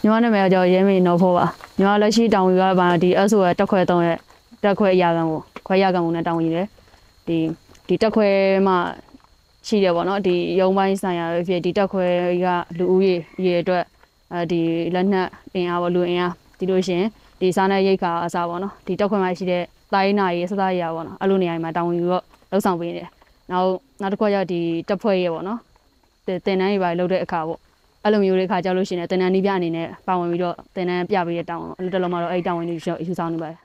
ညီမနာမည်ကြောင့်ရဲမင်းတော့ဖို့ပါညီမလက်ရှိတောင်ယူရပါဒီအဆိုတက်ခွဲ3ရက်တက်ခွဲရကန်ကိုခွဲရကန်ကိုနဲ့တောင်ယူတယ်ဒီတက်ခွဲမှရှိတယ်ပေါ့နော်ဒီရုံပိုင်းဆိုင်ရာဖြစ်ဒီတက်ခွဲကလူဦးရေအတွက်ဒီလက်နက်အင်အားပေါ့လူအင်အားဒီလိုရှင်ဒီစားနဲ့ရိတ်ခါအစားပေါ့နော်ဒီတက်ခွဲမှာရှိတဲ့တိုင်းနာရေးစသားရပေါ့နော်အဲ့လိုနေရာမှာတောင်ယူတော့လောက်ဆောင်ပေးနေတယ်နောက်တစ်ခွက်ကျဒီတက်ဖွဲ့ရပေါ့နော်တင်တန်းတွေပါလောက်တဲ့အခါပေါ့အဲ့လိုမျိုးတွေခါကြောက်လို့ရှိရင်တင်တန်းနီးပြအနေနဲ့ပါဝင်ပြီးတော့တင်တန်းပြပေးတဲ့တောင်းအဲ့လိုတလုံးမှာတော့အဲ့တောင်းဝင်တွေယူဆောင်နေပါတယ်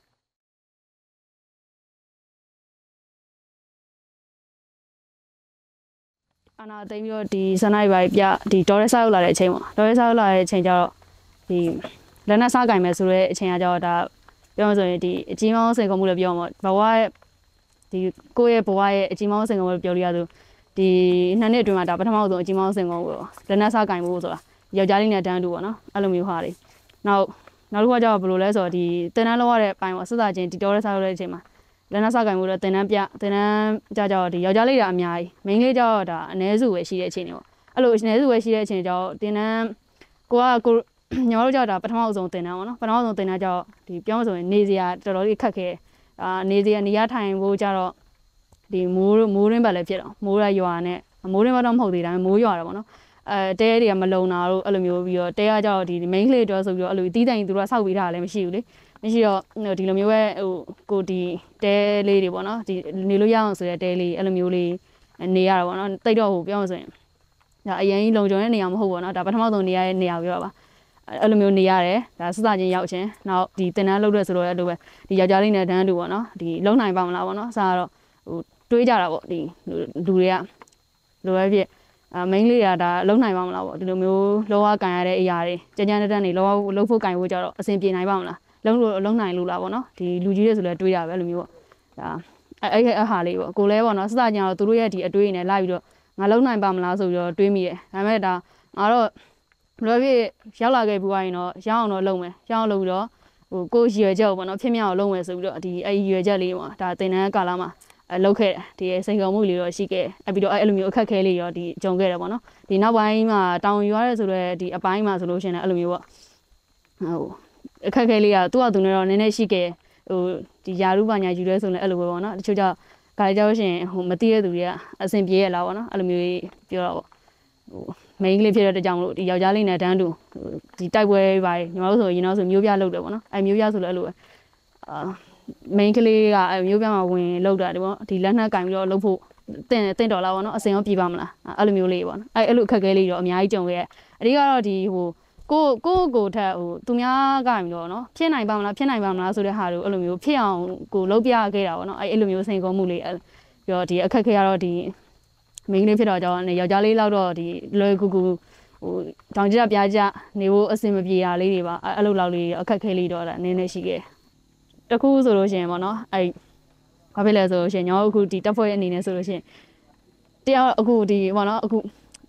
အနာသိပြီးတော့ဒီစနိုက်ပါပြဒီဒေါ်ရဲစားရောက်လာတဲ့အချိန်ပေါ့ဒေါ်ရဲစားရောက်လာတဲ့အချိန်ကျတော့ဒီလက်နက်စားကင်မယ်ဆိုတော့အချိန်ကကျတော့ဒါပြောမှဆိုရင်ဒီအကြီးမောင်းစိန်ခေါ်မှုလည်းပြောမှာဘဝရဲ့ဒီကိုယ့်ရဲ့ဘဝရဲ့အကြီးမောင်းစိန်ခေါ်မှုပြောလို့ရသူဒီနှစ်နှစ်အတွင်းမှာဒါပထမဆုံးအကြီးမောင်းစိန်ခေါ်မှုလက်နက်စားကင်မှုဆိုတာယောက်ျားလေးနဲ့တန်းတူပေါ့နော်အဲ့လိုမျိုးဟာတွေနောက်တစ်ခုကကျတော့ဘယ်လိုလဲဆိုတော့ဒီတင်တန်းလောက်ရတဲ့အပိုင်းပေါ့စစ်သားချင်းဒီဒေါ်ရဲစားရောက်တဲ့အချိန်မှာလက်နက်စားကင်မှုတော့တင်တန်းကြတော့ဒီယောက်ျားလေးကအများကြီးမိန်းကလေးကျတော့ဒါအ ਨੇ စုပဲရှိတဲ့အချိန်တွေပေါ့အဲ့လိုအ ਨੇ စုပဲရှိတဲ့အချိန်ကျတော့တင်တန်းကိုညီမတို့ကျတော့ဒါပထမဆုံးတင်တန်းပေါ့နော်ပထမဆုံးတင်တန်းကျတော့ဒီပြောမှဆိုရင်နေစရာတော်တော်လေးခက်ခဲနေစရာနေရထိုင်ဖို့ကျတော့ဒီမိုးရင်းပတ်လည်းဖြစ်တော့မိုးရရွာနဲ့မိုးရင်းပတ်တော့မဟုတ်သေးတာမိုးရွာတော့ပေါ့နော်တဲတွေကမလုံတာတို့အဲ့လိုမျိုးပြီးတော့တဲကကျတော့ဒီ main ကလေးတော့ဆိုပြီးတော့အဲ့လိုတီးတိုင်သူတို့ကစောက်ပြီးထားတာလည်းမရှိဘူးလေမရှိတော့ဒီလိုမျိုးပဲဟိုကိုဒီတဲလေးတွေပေါ့နော်ဒီနေလို့ရအောင်ဆိုတဲ့တဲလေးအဲ့လိုမျိုးလေးနေရတာပေါ့နော်တိတ်တော့ဟိုပြောမှဆိုရင်ဒါအရင်လုံခြုံတဲ့နေရာမဟုတ်ပေါ့နော်ဒါပထမဆုံးနေရတဲ့နေရာပြောတာပါအဲ့လိုမျိုးနေရတယ်ဒါစစချင်းရောက်ချင်းနောက်ဒီတင်တန်းလုပ်တဲ့ဆိုတော့အဲ့လိုပဲဒီယောက်ျားလေးနဲ့တန်းတူပေါ့နော်ဒီလုံနိုင်ပါမလားပေါ့နော်အစားတော့ဟိုတွေးကြတာပေါ့ဒီလူတွေကလိုပဲဖြစ်မိန်းလေးကဒါလုံနိုင်ပါမလားပေါ့ဒီလိုမျိုးလောကကန်ရတဲ့အရာတွေကြမ်းကြမ်းတက်တက်နေလောလုံဖို့ကန်ဖို့ကြတော့အဆင်ပြေနိုင်ပါမလားလုံနိုင်လို့လားပေါ့နော်ဒီလူကြီးတွေဆိုလဲတွေးတာပဲလိုမျိုးပေါ့ဒါအဲ့ဟာလေးပေါ့ကိုလဲပေါ့နော်စစချင်းတော့သူတို့ရဲ့ဒီအတွေးနဲ့လိုက်ပြီးတော့ငါလုံနိုင်ပါမလားဆိုပြီးတော့တွေးမိတယ်ဒါပေမဲ့ဒါငါတော့ဘယ်လိုဖြစ်ရောက်လာခဲ့ပြီးသွားရင်တော့ရအောင်တော့လုပ်မယ်ရအောင်လုပ်ပြီးတော့ဟိုကိုရွယ်ချက်ပေါ့နော်ဖြစ်မြောက်အောင်လုပ်မယ်ဆိုပြီးတော့ဒီအဲ့ရွယ်ချက်လေးပေါ့ဒါတင်တန်းကာလမှာလုပ်ခဲ့ဒီစိန်ခေါ်မှုလေးတော့ရှိခဲ့ပြီးတော့အဲ့လိုမျိုးအခက်ခဲလေးရောဒီကြုံခဲ့တယ်ပေါ့နော်ဒီနောက်ပိုင်းမှာတောင်ယူရတဲ့ဆိုတော့ဒီအပိုင်းမှာဆိုလို့ရှိရင်အဲ့လိုမျိုးပေါ့ဟိုအခက်ခဲလေးကသူ့အတူနဲ့တော့နည်းနည်းရှိခဲ့ဟိုဒီယာရုပါညာယူရဲဆိုလည်းအဲ့လိုပဲပေါ့နော်တချို့ကြောင့်ခါကြလို့ရှိရင်ဟိုမသိတဲ့သူတွေကအဆင်ပြေရလားပေါ့နော်အဲ့လိုမျိုးပြောတော့ပေါ့ဟိုမိန်းကလေးဖြစ်တဲ့ကြောင့်မလို့ဒီယောက်ျားလေးနဲ့တန်းတူဒီတိုက်ပွဲပါညီမတို့ဆိုရင်တော့ဆိုမျိုးပြလုပ်တယ်ပေါ့နော်အဲ့မျိုးပြဆိုလည်းအဲ့လိုပဲမိန်းကလေးကအဲ့မျိုးပြမှာဝင်လောက်တာဒီပေါ့ဒီလက်နှက်ကင်ပြီးတော့လှုပ်ဖို့တင့်တော်လာပေါ့နော်အစင်ရောပြေးပါမလားအဲ့လိုမျိုးလေးပေါ့နော်အဲ့လိုအခက်ခဲလေးတော့အများကြီးကြုံခဲ့အဓိကတော့ဒီဟိုကိုထက်ဟိုသူများကပြီးတော့နော်ဖြစ်နိုင်ပါမလားဆိုတဲ့ဟာတွေအဲ့လိုမျိုးဖြစ်အောင်ကိုလုပ်ပြခဲ့တာပေါ့နော်အဲ့လိုမျိုးစိန်ခေါ်မှုလေးပြီးတော့ဒီအခက်ခဲကတော့ဒီမိန်းကလေးဖြစ်တော့ကြောင့်ယောက်ျားလေးလောက်တော့ဒီလွယ်ကူဟိုတောင်ကြပြားကြနေဖို့အဆင်မပြေတာလေးတွေပါအဲ့လိုလောက်လေးအခက်ခဲလေးတော့ဒါနည်းနည်းရှိခဲ့တခုဆိုလို့ရှိရင်ပေါ့နော်အဲ့ဘာဖြစ်လဲဆိုလို့ရှိရင်ညောအခုဒီတက်ဖွဲ့အနေနဲ့ဆိုလို့ရှိရင်တရားအခုဒီပေါ့နော်အခု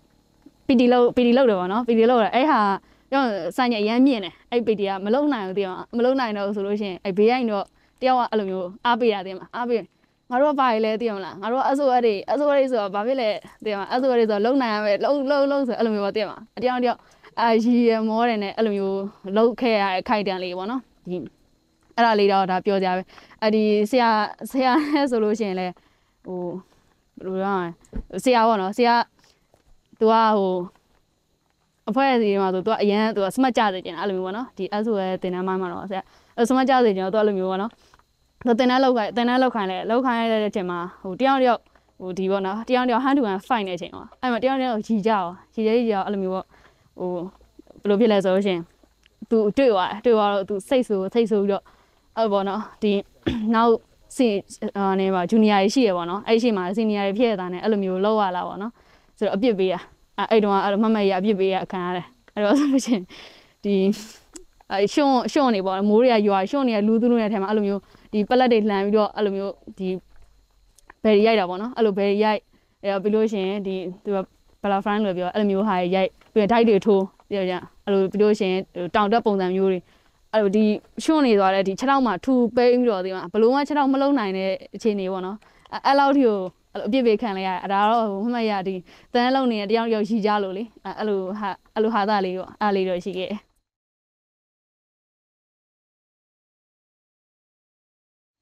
PD လောက်တယ်ပေါ့နော် PD လောက်တယ်အဲ့ဟာကြောင့်ဆိုင်ရအရမ်းမြင့်တယ်အဲ့ PD ကမလုံနိုင်ဘူးတည်အောင်မလုံနိုင်တော့ဆိုလို့ရှိရင်အဲ့ဘေးရိုင်းတော့တယောက်ကအဲ့လိုမျိုးအားပေးတာတည်မှာအားပေးငါတို့ကပါရလဲတည်မလားငါတို့ကအစိုးရတွေဆိုတော့ဘာဖြစ်လဲတည်မှာအစိုးရတွေဆိုတော့လုံနိုင်ရမယ်လုံဆိုအဲ့လိုမျိုးပေါ့တည်မှာတယောက်ရီရမောတယ်နဲ့အဲ့လိုမျိုးလုံခဲ့ရတဲ့ခိုက်တန်လေးပေါ့နော်ဒီအဲ့ဒါလေးတော့ဒါပြောကြပဲအဲ့ဒီဆရာနဲ့ဆိုလို့ရှိရင်လဲဟိုဘယ်လိုလဲဆရာပေါ့နော်ဆရာသူကဟိုအဖွဲစီမှာဆိုသူကအရန်သူကစမတ်ကြစေချင်အဲ့လိုမျိုးပေါ့နော်ဒီအဲ့ဆိုရဲတင်တန်းမိုင်းမှာတော့ဆရာစမတ်ကြစေချင်တော့သူအဲ့လိုမျိုးပေါ့နော်သူတင်တန်းလောက်ခိုင်းရတဲ့အချိန်မှာဟိုတယောက်ဟိုဒီပေါ့နော်တယောက်ဟန်တူဟန်ဖိုင်နေတဲ့အချိန်ပေါ့အဲ့မှာတယောက်ရီကြအောင်အဲ့လိုမျိုးပေါ့ဟိုဘယ်လိုဖြစ်လဲဆိုလို့ရှိရင်သူတွေ့သွားတော့သူစိတ်ဆိုပြီးတော့အဲ့ပေါ့နော်ဒီနောက်နေပါဂျူနီယာတွေရှိရပေါ့နော်အဲ့ရှိမှာစီနီယာတွေဖြစ်ရတာနဲ့အဲ့လိုမျိုးလောက်ရလာပေါ့နော်ဆိုတော့အပြစ်ပေးရအဲ့တုန်းကအဲ့လိုမရအပြစ်ပေးရခံရတယ်အဲ့တော့ဆိုလို့ရှိရင်ဒီရှုံးနေပေါ့မိုးတွေကရွာရှုံးနေလူသူတို့ရဲ့ထဲမှာအဲ့လိုမျိုးဒီပလက်တွေလှန်ပြီးတော့အဲ့လိုမျိုးဒီဘယ်ရိုက်တာပေါ့နော်အဲ့လိုဘယ်ရိုက်အဲ့ပြီးလို့ရှိရင်ဒီသူကဘလာဖရိုင်းလို့ပြောအဲ့လိုမျိုးဟာရိုက်ပြီးတော့ဓာတ်တွေထိုးပြောကြအဲ့လိုပြီးလို့ရှိရင်တောင်တက်ပုံစံမျိုးတွေအဲ့လိုဒီရှုံးနေသွားတဲ့ဒီ6လောက်မှထူပိန်းပြီးတော့ဒီမှာဘလုံးက6လောက်မလုံးနိုင်တဲ့အခြေအနေပေါ့နော်အဲ့လောက်ထိကိုအပြစ်ပေးခံလိုက်ရဒါတော့မမရဒီတန်းလုံးနေတဲ့တယောက်ရှိကြလို့လေအဲ့လိုဟာသားလေးပေါ့အဲ့လေးတော့ရှိခဲ့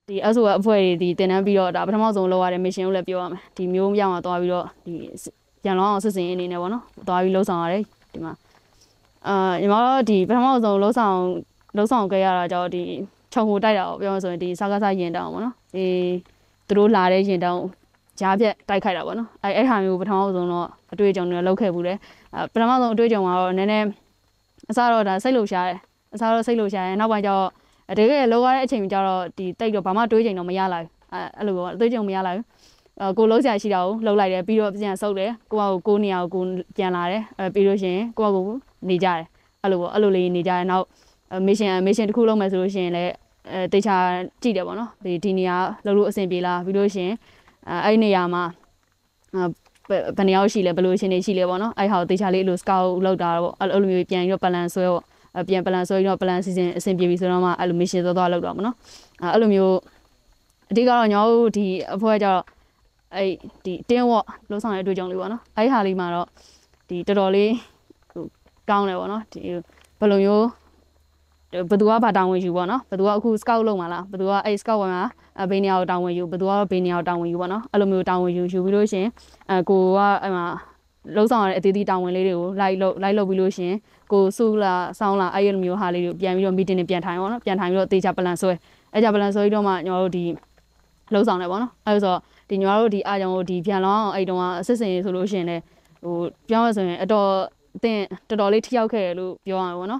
ဒီအဆိုအဖွဲ့ဒီတင်တန်းပြီးတော့ဒါပထမဆုံးလောက်ရတဲ့ mission ကိုလည်းပြောရမယ်ဒီမျိုးရမှာသွားပြီးတော့ဒီပြန်လောင်းအောင်စစ်စင်အနေနဲ့ပေါ့နော်သွားပြီးလှုပ်ဆောင်ရတယ်ဒီမှာညီမတို့ဒီပထမဆုံးလှုပ်ဆောင်ခဲ့ရတာကြောင့်ဒီခြုံကိုတိုက်တာပေါ့ပြောမှဆိုရင်ဒီစားကားစားရင်တောင်ပေါ့နော်ဒီသူတို့လာတဲ့ရင်တောင်ကြားပြက်တိုက်ခိုက်တာပေါ့နော်အဲ့ဟာမျိုးပထမဆုံးတော့အတွေ့အကြုံတွေလောက်ခဲ့ဘူးလေပထမဆုံးအတွေ့အကြုံမှာတော့နည်းနည်းအစားတော့ဒါစိတ်လှုပ်ရှားတယ်အစားတော့စိတ်လှုပ်ရှားတယ်နောက်ပိုင်းကျတော့တကယ်လောက်ရတဲ့အချိန်ကျတော့ဒီတိတ်တော့ဘာမှတွေးချိန်တော့မရလာဘူးအဲ့လိုပေါ့အတွေ့အကြုံမရလာဘူးကိုလုံးဆရာရှိတာကိုလှုပ်လိုက်တယ်ပြီးတော့ပြန်ဆုပ်တယ်ကိုနေရာကိုပြန်လာတယ်ပြီးလို့ရှိရင်ကိုနေကြတယ်အဲ့လိုပေါ့အဲ့လိုလေးနေကြတယ်နောက်mission တစ်ခုလုပ်မယ်ဆိုလို့ရှိရင်လည်းတေချာကြည့်တယ်ပေါ့နော်ဒီနေရာလှုပ်လို့အဆင်ပြေလားပြီးလို့ရှိရင်အဲ့ဒီနေရာမှာဘယ်နေရာရှိလဲဘယ်လိုရှင်နေရှိလဲပေါ့နော်အဲ့ဟာကိုတေချာလေးအဲ့လို scout လောက်တာပေါ့အဲ့လိုမျိုးပြန်ပြီးတော့ balance ဆွဲပေါ့ပြန် balance ဆွဲပြီးတော့ balance season အဆင်ပြေပြီဆိုတော့မှအဲ့လို mission သွားလောက်တော့ပေါ့နော်အဲ့လိုမျိုးအဓိကတော့ညောတို့ဒီအဖွဲ့ကျတော့အဲ့ဒီ team work လုံးဆောင်တဲ့အတွေ့အကြုံလေးပေါ့နော်အဲ့ဟာလေးမှာတော့ဒီတော်တော်လေးကောင်းတယ်ပေါ့နော်ဒီဘယ်လိုမျိုးဘယ်သူကဘာတောင်းဝင်ယူပေါ့နော်ဘယ်သူကအခု scout လုပ်မှာလားဘယ်သူကအဲ့ scout ဝင်မှာဘေးနေရာကိုတောင်းဝင်ယူဘယ်သူကဘေးနေရာကိုတောင်းဝင်ယူပေါ့နော်အဲ့လိုမျိုးတောင်းဝင်ယူပြီးလို့ရှင်ကိုကအဲ့မှာလုံးဆောင်ရတဲ့အသေးသေးတောင်းဝင်လေးတွေကိုလိုက်လုပ်ပြီးလို့ရှင်ကိုစုလာစောင်းလာအဲ့လိုမျိုးဟာလေးတွေပြန်ပြီးတော့ meeting တွေပြန်ထိုင်ပေါ့နော်ပြန်ထိုင်ပြီးတော့တေချာ plan ဆွဲအဲ့ကြ plan ဆွဲပြီးတော့မှညောတို့ဒီလုံးဆောင်တယ်ပေါ့နော်အဲ့ဆိုဒီညောတို့ဒီအားကြောင့်ဒီပြန်လောင်းအောင်အဲ့တုန်းကအစစ်စင်ဆိုလို့ရှင်လေဟိုပြောရဆိုရင်အတော်အတင်းတော်တော်လေးထိရောက်ခဲ့တယ်လို့ပြောရမှာပေါ့နော်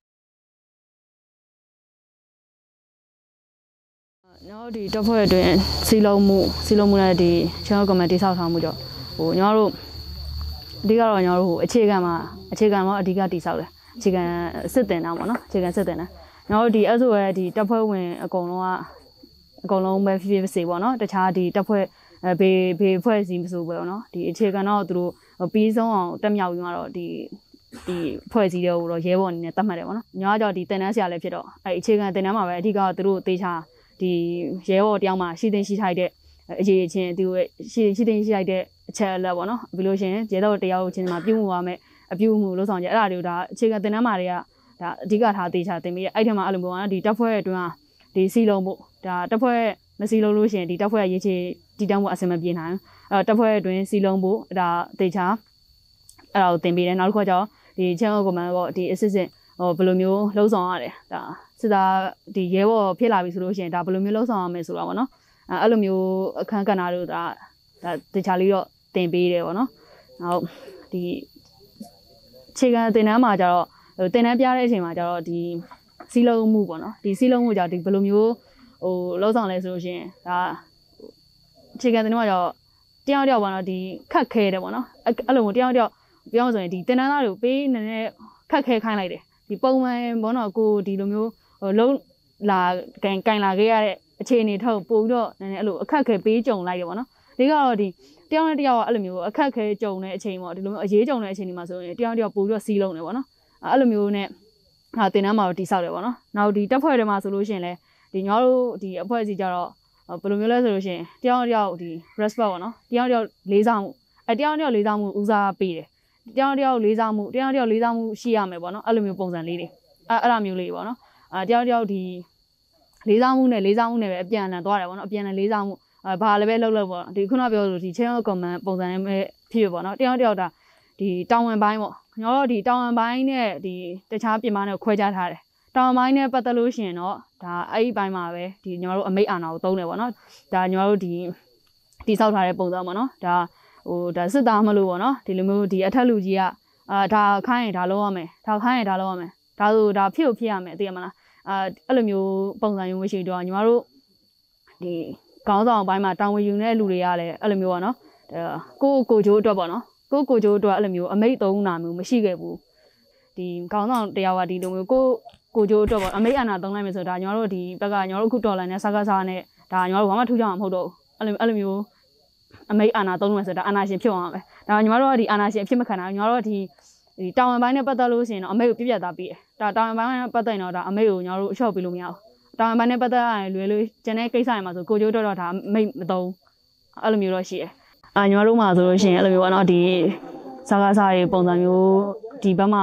ညောဒီတပ်ဖွဲ့အတွင်းစီလုံးမှုနဲ့ဒီချောင်းကွန်မန်တီဆောက်ထားမှုကြောင့်ဟိုညောတို့အဓိကတော့ညောတို့ဟိုအခြေခံမှာအဓိကတီဆောက်တယ်အခြေခံစစ်တင်တာပေါ့နော်အခြေခံစစ်တင်တာညောတို့ဒီအဲ့ဆိုရဲဒီတပ်ဖွဲ့ဝင်အကုန်လုံးပဲဖြစ်စေပေါ့နော်တခြားဒီတပ်ဖွဲ့ဘေးဖွဲ့စည်းမဆိုပဲပေါ့နော်ဒီအခြေခံတော့သူတို့ပြီးဆုံးအောင်တက်မြောက်ပြီးတော့ဒီဖွဲ့စည်းတဲ့ဟိုတော့ရဲဘော်အနေနဲ့တတ်မှတ်တယ်ပေါ့နော်ညောကြောင့်ဒီတင်တန်းဆရာလည်းဖြစ်တော့အဲ့အခြေခံတင်တန်းမှာပဲအဓိကသူတို့တေချာဒီရဲဘော်တယောက်မှရှိထိုက်တဲ့အရေးချင်းသူရှိထိုက်တဲ့အချက်အလက်ပေါ့နော်ပြီးလို့ရှိရင်ရဲတော်တယောက်ချင်းမှာပြုမှုရမယ်အပြုမှုလို့ဆောင်ကြအဲ့ဒါတွေကိုဒါအခြေခံတင်တန်းမှာတွေကဒါအဓိကထားတေချာတင်ပြီးအဲ့ထက်မှာအဲ့လိုမျိုးကဒီတပ်ဖွဲ့အတွင်းကဒီစီလုံးဖို့ဒါတပ်ဖွဲ့မစီလုံးလို့ရှိရင်ဒီတပ်ဖွဲ့ရေးချေတည်တံ့ဖို့အဆင်မပြေနိုင်အဲ့တပ်ဖွဲ့အတွင်းစီလုံးဖို့ဒါတေချာအဲ့ဒါကိုတင်ပြီးတယ်နောက်တစ်ခါကျတော့ဒီချန်ကွန်မန်ပေါ့ဒီ assistant ဟိုဘယ်လိုမျိုးလှုပ်ဆောင်ရတယ်ဒါစစ်သားဒီရဲဘော်ဖြစ်လာပြီဆိုလို့ရှိရင်ဒါဘယ်လိုမျိုးလှုပ်ဆောင်ရမယ်ဆိုတာပေါ့နော်အဲ့လိုမျိုးအခန်းကဏ္ဍတို့ဒါတေချာလေးတော့တင်ပေးတယ်ပေါ့နော်နောက်ဒီခြေခံတင်တန်းမှာကျတော့တင်တန်းပြတဲ့အချိန်မှာကျတော့ဒီစီးလုံးမှုပေါ့နော်ဒီစီးလုံးမှုကြောင့်ဒီဘယ်လိုမျိုးဟိုလှုပ်ဆောင်လဲဆိုလို့ရှိရင်ဒါခြေခံတင်တန်းမှာကျတော့တယောက်ပေါ့နော်ဒီခတ်ခဲတယ်ပေါ့နော်အဲ့လိုမျိုးတယောက်ပြောဆိုရင်ဒီတင်တန်းသားတွေကိုပေးနေနဲ့ခတ်ခဲခိုင်းလိုက်တယ်ဒီပုံမှန်ဘောနော်ကိုဒီလိုမျိုးဟိုလုံးလာကန်လာခဲ့ရတဲ့အခြေအနေထောက်ပို့ပြီးတော့နည်းနည်းအဲ့လိုအခက်ခဲပေးကြုံလိုက်တယ်ပေါ့နော်ဒီကတော့ဒီတယောက်နဲ့တယောက်ကအဲ့လိုမျိုးအခက်ခဲကြုံတဲ့အချိန်ပေါ့ဒီလိုမျိုးအရေးကြုံတဲ့အချိန်ဒီမှာဆိုရင်တယောက်ပို့ပြီးတော့စီးလုံးတယ်ပေါ့နော်အဲ့လိုမျိုးနဲ့ဟာတင်တန်းမှာတော့တိဆောက်တယ်ပေါ့နော်နောက်ဒီတက်ဖွဲ့တွေမှာဆိုလို့ရှိရင်လည်းဒီညောတို့ဒီအဖွဲ့အစည်းကြတော့ဘယ်လိုမျိုးလဲဆိုလို့ရှိရင်တယောက်ဒီ respect ပေါ့နော်တယောက်လေးစားမှုတယောက်လေးစားမှုဦးစားပေးတယ်တယောက်လေးစားမှုရှိရမယ်ပေါ့နော်အဲ့လိုမျိုးပုံစံလေးတွေအဲ့ဒါမျိုးလေးပေါ့နော်တယောက်ဒီလေးစားမှုနဲ့ပဲအပြန်အလှန်သွားတယ်ပေါ့နော်အပြန်အလှန်လေးစားမှုဘာလည်းပဲလှုပ်ပေါ့ဒီခုနပြောလို့ဒီ channel comment ပုံစံနဲ့ပဲဖြစ်ပေါ့နော်တယောက်ဒါဒီတောင်ဝင်ပိုင်းပေါ့ညောတော့ဒီတောင်ဝင်ပိုင်းနဲ့ဒီတခြားပြင်ပနဲ့ခွဲခြားထားတယ်တောင်ဝင်ပိုင်းနဲ့ပတ်သက်လို့ရှိရင်တော့ဒါအဲ့ဒီပိုင်းမှာပဲဒီညောတို့အမိတ်အာဏာကိုသုံးတယ်ပေါ့နော်ဒါညောတို့ဒီတိဆောက်ထားတဲ့ပုံစံပေါ့နော်ဒါဟိုဒါစစ်သားမလို့ပေါ့နော်ဒီလိုမျိုးဒီအထက်လူကြီးကဒါခိုင်းရင်ဒါလုပ်ရမယ်ဒါခိုင်းရင်ဒါလုပ်ရမယ်ဒါဆိုဒါဖြစ်ရမယ်သိရမလားအဲ့လိုမျိုးပုံစံမျိုးမရှိတော့ညီမတို့ဒီခေါင်းဆောင်ပိုင်းမှာတောင်းဝင်ယူတဲ့လူတွေကလည်းအဲ့လိုမျိုးပေါ့နော်ကိုချိုးအတွက်ပေါ့နော်ကိုချိုးအတွက်အဲ့လိုမျိုးအမိတ်သုံးတာမျိုးမရှိခဲ့ဘူးဒီခေါင်းဆောင်တရားကဒီလိုမျိုးကိုချိုးအတွက်ပေါ့အမိတ်အာဏာသုံးလိုက်မယ်ဆိုတော့ဒါညီမတို့ဒီဘက်ကညီမတို့အခုတော်လိုင်းနဲ့စားနဲ့ဒါညီမတို့ဘာမှထူးခြားမှာမဟုတ်တော့ဘူးအဲ့လိုမျိုးအမိတ်အာဏာသုံးမယ်ဆိုတော့အာဏာရှင်ဖြစ်အောင်ပဲဒါညီမတို့ကဒီအာဏာရှင်အဖြစ်မခံတာညီမတို့ကဒီတောင်ဝင်ပိုင်းနဲ့ပတ်သက်လို့ရှိရင်တော့အမိတ်ကိုပြသားပေးတယ်ဒါတောင်ဝင်ပိုင်းနဲ့ပတ်သက်ရင်တော့ဒါအမိတ်ကိုညီမတို့အလျှော့ပေးလို့မရဘူးတောင်ဝင်ပိုင်းနဲ့ပတ်သက်ရရင်လွယ်ကျန်တဲ့ကိစ္စတွေမှာဆိုကိုကျိုးတော့ဒါအမိတ်မသုံးအဲ့လိုမျိုးတော့ရှိတယ်ညီမတို့မှာဆိုလို့ရှိရင်အဲ့လိုမျိုးပေါ့နော်ဒီစားတွေပုံစံမျိုးဒီဘက်မှာ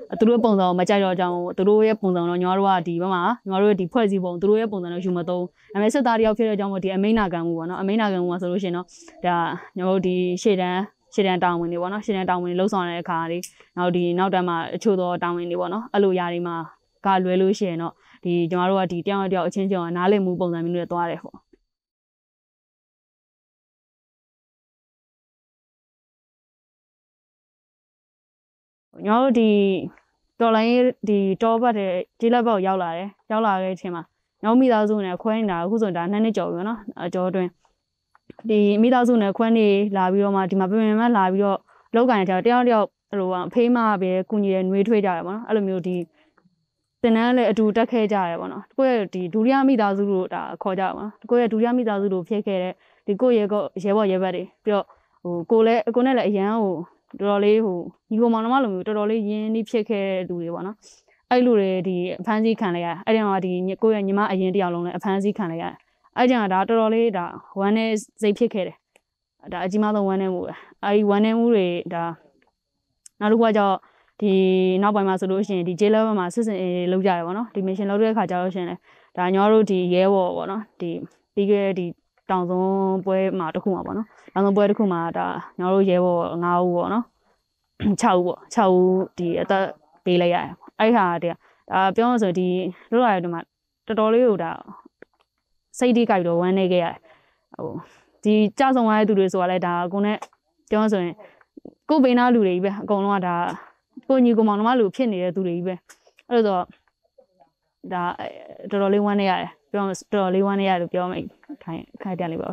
သူတို့ပုံစံမကြိုက်တော့ကြောင်းသူတို့ရဲ့ပုံစံတော့ညီမတို့ကဒီဘက်မှာညီမတို့ဒီဖွဲ့စည်းပုံသူတို့ရဲ့ပုံစံတော့ယူမသုံးဒါပေမဲ့စစ်သားတယောက်ဖြစ်တဲ့ကြောင်းမို့ဒီအမိန့်နာခံမှုပေါ့နော်အမိန့်နာခံမှုဆိုလို့ရှိရင်တော့ဒါညီမတို့ဒီရှေ့တန်းတောင်ဝင်တွေပေါ့နော်ရှေ့တန်းတောင်ဝင်လှုပ်ဆောင်တဲ့အခါလေးနောက်ဒီနောက်တန်းမှာအချို့သောတောင်ဝင်တွေပေါ့နော်အဲ့လိုຢာတွေမှာကလွယ်လို့ရှိရင်တော့ဒီညီမတို့ကဒီတယောက်အချင်းချင်းနားလည်မှုပုံစံမျိုးတွေသွားတယ်ပေါ့ညီမတို့ဒီတော်လိုင်းဒီတောဘတ်တဲ့ကျေးလက်ဘက်ကိုရောက်လာတဲ့အချိန်မှာညီမမိသားစုနဲ့ခွဲနေတာအခုဆိုဒါ2နှစ်ကျော်ပြီနော်အကျော်အတွင်းဒီမိသားစုနဲ့ခွဲနေလာပြီးတော့မှဒီမှာပြင်မလာပြီးတော့လောက်ကင်ကြတယောက်ဟိုအဖေးမပဲကုညီရဲနှွေးထွေးကြတယ်ပေါ့နော်အဲ့လိုမျိုးဒီတင်တန်းလည်းအတူတက်ခဲ့ကြရတယ်ပေါ့နော်ကိုယ့်ရဲ့ဒီဒုတိယမိသားစုတို့ဒါခေါ်ကြပါပေါ့နော်ကိုယ့်ရဲ့ဒုတိယမိသားစုတို့ဖြစ်ခဲ့တဲ့ဒီကိုယ့်ရဲ့ရဲဘော်ရဲဘက်တွေပြီးတော့ကိုနဲ့လည်းအရန်တော်တော်လေးညီကောင်မောင်နှမလိုမျိုးတော်တော်လေးရင်းနှီးဖြစ်ခဲ့တဲ့လူတွေပေါ့နော်အဲ့လူတွေဒီအဖမ်းဆီးခံလိုက်ရအဲ့ဒီမှာဒီကိုယ့်ရဲ့ညီမအရင်တယောက်လုံးလည်းအဖမ်းဆီးခံလိုက်ရအဲ့ကြောင့်ဒါတော်တော်လေးဒါဝမ်းနဲ့စိတ်ဖြစ်ခဲ့တယ်ဒါအကြီးမားဆုံးဝမ်းနဲ့မှုပဲအဲ့ဒီဝမ်းနဲ့မှုတွေဒါနောက်တစ်ခုကကြောင့်ဒီနောက်ပိုင်းမှာဆိုလို့ရှိရင်ဒီ J level မှာစစ်စင်လောက်ကြရပေါ့နော်ဒီ mission လောက်တဲ့အခါကျတော့ရှင်လေဒါညောတို့ဒီရဲဘော်ပေါ့နော်ဒီပြီးခဲ့ဒီတောင်စုံပွဲမှာတစ်ခုမှာပေါ့နော်တောင်စုံပွဲတစ်ခုမှာဒါညောတို့ရဲဘော်9ဦးပေါ့နော်6ဦးပေါ့6ဦးဒီအသက်ပေးလိုက်ရတယ်အဲ့ဟာတည်းဒါပြောမှဆိုဒီတို့လာတဲ့မှာတော်တော်လေးဟိုဒါစိတ်တိကြိုက်တော့ဝမ်းနေခဲ့ရတယ်ဒီကြဆုံသွားတဲ့သူတွေဆိုတာလဲဒါကိုနဲ့ပြောမှဆိုရင်ကိုဘေးနာလူတွေကြီးပဲအကုန်လုံးကဒါကိုညီကိုမောင်နှမလူဖြစ်နေတဲ့သူတွေကြီးပဲအဲ့လိုဆိုဒါတော်တော်လေးဝမ်းနေရတယ်ပြောမှတော်တော်လေးဝမ်းနေရတယ်လို့ပြောမှခိုင်တက်လေးပါပဲ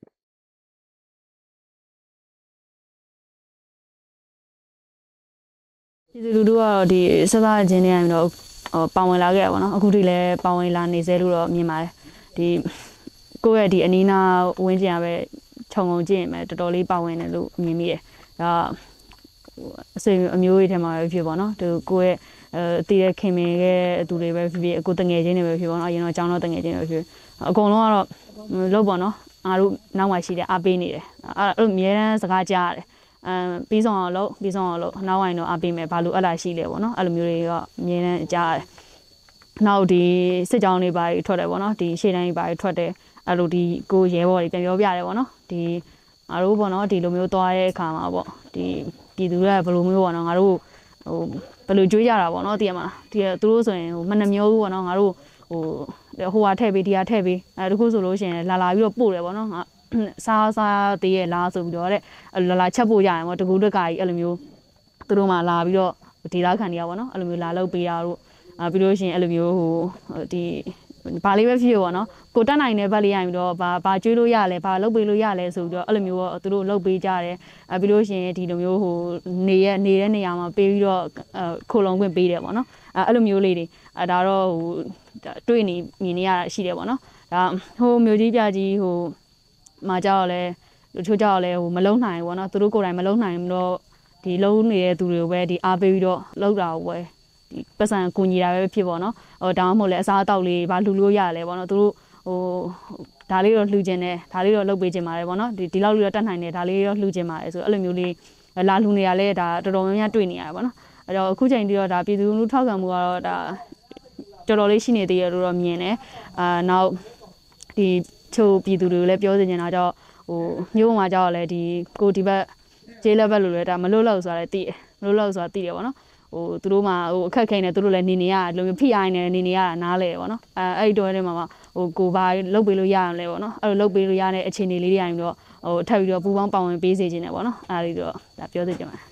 ဒီလူတို့ကတော့ဒီစစချင်းနေရရင်တော့ပါဝင်လာခဲ့ရပါတော့အခုထိလည်းပါဝင်လာနေစေလို့တော့မြင်ပါတယ်ဒီကိုယ့်ရဲ့ဒီအနီးနားဝင်းကျင်ရပဲခြုံငုံကြည့်ရင်ပဲတော်တော်လေးပါဝင်တယ်လို့မြင်မိတယ်ဒါအစိအမျိုးတွေထဲမှာပဲဖြစ်ပေါ့နော်သူကိုယ့်ရဲ့တည်တဲ့ခင်မင်ရဲ့သူတွေပဲဖြစ်ဖြစ်အကိုတငယ်ချင်းတွေပဲဖြစ်ပေါ့နော်အရင်တော့အကြောင်းတော့တငယ်ချင်းတွေပဲဖြစ်အကုန်လုံးကတော့လို့ပေါ့နော်အားတို့နောက်မှရှိတယ်အားပေးနေတယ်အဲ့လိုအများတန်းစကားကြားရတယ်ပြီးဆုံးအောင်လို့နောက်ဝိုင်းတော့အားပေးမယ်ဘာလို့အဲ့လာရှိလဲပေါ့နော်အဲ့လိုမျိုးတွေကအမြဲတမ်းကြားရတယ်နောက်ဒီစစ်ကြောင်းတွေပါထွက်တယ်ပေါ့နော်ဒီရှေ့တိုင်းပါထွက်တယ်အဲ့လိုဒီကိုရဲဘော်တွေပြန်ပြောပြတယ်ပေါ့နော်ဒီငါတို့ပေါ့နော်ဒီလိုမျိုးသွားတဲ့အခါမှာပေါ့ဒီပြည်သူတွေကဘယ်လိုမျိုးပေါ့နော်ငါတို့ဘယ်လိုကြွေးကြတာပေါ့နော်တည်ရမှာဒီသူတို့ဆိုရင်မနှမျိုးပေါ့နော်ငါတို့ဟိုဟာထည့်ပေးဒီဟာထည့်ပေးတခုဆိုလို့ရှိရင်လာပြီးတော့ပို့တယ်ပေါ့နော်စားသေးရဲ့လားဆိုပြီးတော့တဲ့လာချက်ဖို့ရရင်ပေါ့တကူတက်ကကြီးအဲ့လိုမျိုးသူတို့မှလာပြီးတော့ဒေသခံတွေကပေါ့နော်အဲ့လိုမျိုးလာလုပ်ပေးတာတို့ပြီးလို့ရှိရင်အဲ့လိုမျိုးဒီဘာလေးပဲဖြစ်ပေါ့နော်ကိုတက်နိုင်တဲ့ဘက်လေးရပြီးတော့ဘာကျွေးလို့ရလဲဘာလုပ်ပေးလို့ရလဲဆိုပြီးတော့အဲ့လိုမျိုးတော့သူတို့လုပ်ပေးကြတယ်ပြီးလို့ရှိရင်ဒီလိုမျိုးနေတဲ့နေရာမှာပေးပြီးတော့ခိုလုံခွင့်ပေးတယ်ပေါ့နော်အဲ့လိုမျိုးလေးတွေဒါတော့တွေ့နေမြင်နေရတာရှိတယ်ပေါ့နော်ဒါမျိုးကြီးပြကြီးမှာကြောက်လဲတချို့ကြောက်လဲမလုံနိုင်ဘူးပေါ့နော်သူတို့ကိုယ်တိုင်မလုံနိုင်တော့ဒီလုံနေတဲ့သူတွေကိုပဲဒီအားပေးပြီးတော့လောက်တာကိုပဲဒီပတ်စံကူညီတာပဲဖြစ်ပေါ့နော်ဒါမှမဟုတ်လဲအစားအသောက်လေးဘာလှူလို့ရလဲပေါ့နော်သူတို့ဒါလေးတော့လှူခြင်းတယ်ဒါလေးတော့လုပ်ပေးခြင်းပါတယ်ပေါ့နော်ဒီလောက်လေးတော့တတ်နိုင်တယ်ဒါလေးတော့လှူခြင်းပါတယ်ဆိုအဲ့လိုမျိုးလေးလာလှူနေရလဲဒါတော်တော်များများတွေ့နေရတယ်ပေါ့နော်အဲ့တော့အခုချိန်ထိတော့ဒါပြည်သူလူထုထောက်ခံမှုကတော့ဒါတော်တော်လေးရှိနေသေးရလို့တော့မြင်တယ်နောက်ဒီချို့ပြည်သူတွေကိုလည်းပြောစီနေတာကြောင့်မျိုးမှာကြောက်လဲဒီကိုဒီဘက်ဂျေးလက်ဘက်လို့လဲဒါမလို့လို့ဆိုတာလဲသိတယ်မလို့လို့ဆိုတာသိတယ်ပေါ့နော်သူတို့မှာအခက်ခဲနေသူတို့လည်းနေနေရတယ်လို့ဖိအားနေနေရတာနားလဲပေါ့နော်အဲ့ဒီတော့ထဲမှာကိုဘာလုတ်ပေးလို့ရအောင်လဲပေါ့နော်အဲ့လိုလုတ်ပေးလို့ရတဲ့အခြေအနေလေးတွေအရင်တော့ထပ်ပြီးတော့ပူပေါင်းပါဝင်ပေးစေခြင်းတယ်ပေါ့နော်အဲ့ဒီတော့ဒါပြောသိချင်ပါတယ်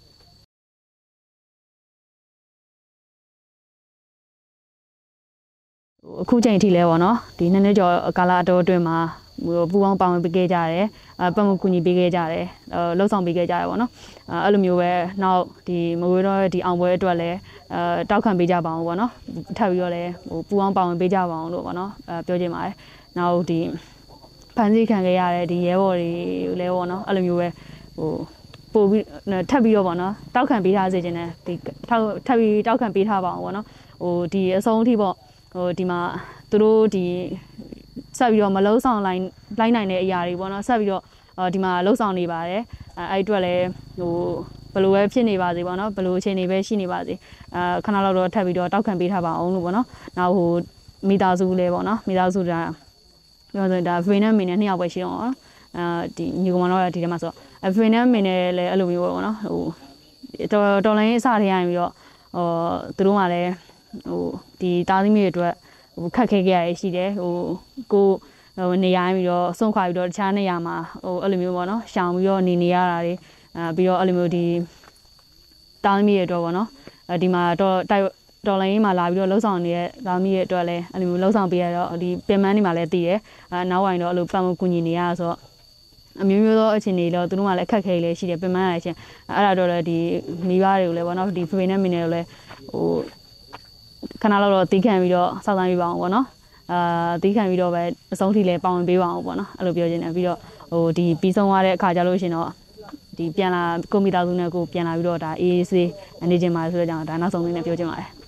အခုချိန်ထိလဲပေါ့နော်ဒီနှစ်ကျော်ကာလအတော်အတွင်းမှာပူပေါင်းပါဝင်ပေးခဲ့ကြတယ်ပတ်မှုကူညီပေးခဲ့ကြတယ်လှုပ်ဆောင်ပေးခဲ့ကြတယ်ပေါ့နော်အဲ့လိုမျိုးပဲနောက်ဒီမကွေးတော့ဒီအောင်ပွဲအတွက်လည်းတောက်ခံပေးကြပါအောင်ပေါ့နော်ထပ်ပြီးတော့လည်းပူပေါင်းပါဝင်ပေးကြပါအောင်လို့ပေါ့နော်ပြောချင်ပါတယ်နောက်ဒီဖန်စီခံခဲ့ရတဲ့ဒီရဲဘော်တွေလည်းပေါ့နော်အဲ့လိုမျိုးပဲပို့ပြီးထပ်ပြီးတော့ပေါ့နော်တောက်ခံပေးထားစေခြင်းနဲ့ဒီထပ်ပြီးတောက်ခံပေးထားပါအောင်ပေါ့နော်ဒီအဆုံးအထိပေါ့ဒီမှာသူတို့ဒီဆက်ပြီးတော့မလုံးဆောင်လိုက်နိုင်တဲ့အရာတွေပေါ့နော်ဆက်ပြီးတော့ဒီမှာလှုပ်ဆောင်နေပါတယ်အဲ့အတွက်လည်းဘယ်လိုပဲဖြစ်နေပါစေပေါ့နော်ဘယ်လိုအခြေအနေပဲရှိနေပါစေခဏလောက်တော့ထပ်ပြီးတော့တောက်ခံပေးထားပါအောင်လို့ပေါ့နော်နောက်ဟိုမိသားစုလဲပေါ့နော်မိသားစုဒါပြောဆိုဒါဖေနဲ့မင်းနဲ့နှစ်ယောက်ပဲရှိတော့ဒီညီကောင်မတော့ဒီထဲမှာဆိုဖေနဲ့မင်းနဲ့လည်းအဲ့လိုမျိုးပေါ့နော်ဟိုတော်လိုင်းအစထဲရရင်ပြီးတော့သူတို့မှလည်းဟိုဒီတားသမီးတွေအတွက်ဟိုခက်ခဲကြရရှိတယ်ဟိုကိုနေရပြီးတော့ဆုံးခွာပြီးတော့တခြားနေရာမှာဟိုအဲ့လိုမျိုးပေါ့နော်ရှောင်ပြီးတော့နေရတာတွေပြီးတော့အဲ့လိုမျိုးဒီတားသမီးတွေအတွက်ပေါ့နော်ဒီမှာတော်လိုင်းမှာလာပြီးတော့လှုပ်ဆောင်နေတဲ့တားသမီးတွေအတွက်လည်းအဲ့လိုမျိုးလှုပ်ဆောင်ပေးရတော့ဒီပင်မန်းတွေမှာလည်းတည်တယ်နောက်ဝိုင်တော့အဲ့လိုပတ်မှုကူညီနေရဆိုတော့အမျိုးမျိုးသောအခြေအနေတော့သူတို့ကလည်းအခက်ခဲလေးရှိတယ်ပြင်ပန်းရချင်းအဲ့ဒါတော့လည်းဒီမိဘတွေကိုလည်းပေါ့နော်ဒီဖေနဲ့မင်းတွေကိုလည်းဟိုခဏလောက်တော့တီးခံပြီးတော့စောင့်ဆိုင်ပြပါအောင်ပေါ့နော်တီးခံပြီးတော့ပဲအဆုံးထိလည်းပေါဝင်ပေးပါအောင်ပေါ့နော်အဲ့လိုပြောချင်တယ်ပြီးတော့ဟိုဒီပြီးဆုံးသွားတဲ့အခါကျလို့ရှင်တော့ဒီပြန်လာကိုမိသားစုနဲ့ကိုပြန်လာပြီးတော့ဒါအေးအေးဆေးနေချင်ပါဆိုတော့ကြောင့်ဒါနောက်ဆုံးလေးနဲ့ပြောချင်ပါတယ်